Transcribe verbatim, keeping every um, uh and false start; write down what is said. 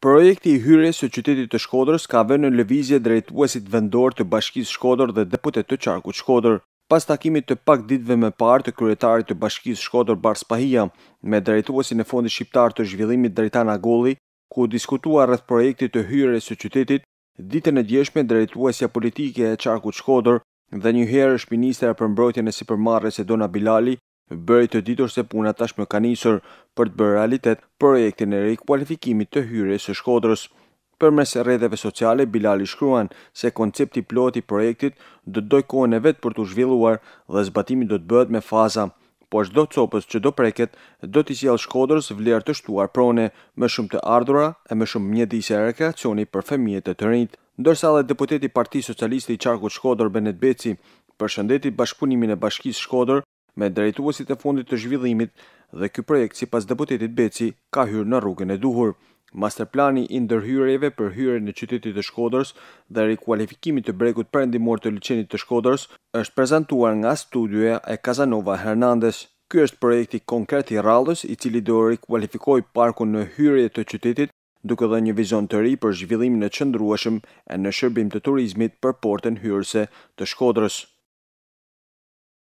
Projekti i hyrjes së qytetit të Shkodrës ka vënë në lëvizje drejtuesit vendor të Bashkisë Shkodër dhe deputet të qarkut Shkodër. Pas takimit të pak ditëve më parë të kryetarit të Bashkisë Shkodër Barspahia me drejtuesin e Fondit Shqiptar të Zhvillimit Drejtan Agolli, ku diskutua rreth projektit të hyrjes së qytetit, ditën e djeshme drejtuesja politike e qarkut Shkodër dhe njëherë është ministra për mbrojtjen e sipërmarrjes Dona Bilali bëri të ditur se puna tashmë ka nisur për të bërë realitet projektin e rikualifikimit të hyrjes së Shkodrës. Përmes rrjeteve sociale, Bilali shkruan se koncepti plot i projektit do të dojë kohën e vet për të zhvilluar dhe zbatimi do të bëhet me faza, por çdo copës që do preket do t'i sjellë Shkodrës vlerë të shtuar prone, më shumë të ardhura e më shumë mjedise e rekreacioni për fëmijët e të rinjt. Ndërsa edhe deputeti i Partisë Socialiste i qarkut Shkodër Benet Beci përshëndeti bashkëpunimin e Bashkisë Shkodër me drejtuesit e Fondit të Zhvillimit dhe ky projekt sipas deputetit Beci ka hyrë në rrugën e duhur. Masterplani i ndërhyrjeve për hyrjen e qytetit të Shkodrës dhe rikualifikimit të bregut perëndimor të liçenit të Shkodrës është prezantuar nga studioja e Casanova Hernandez. Ky është projekti konkret i rrallës i cili do rikualifikojë parkun në hyrje të qytetit, duke dhënë një vizion të ri për zhvillimin e qëndrueshëm e në shërbim të turizmit për portën hyrëse të Shkodrës.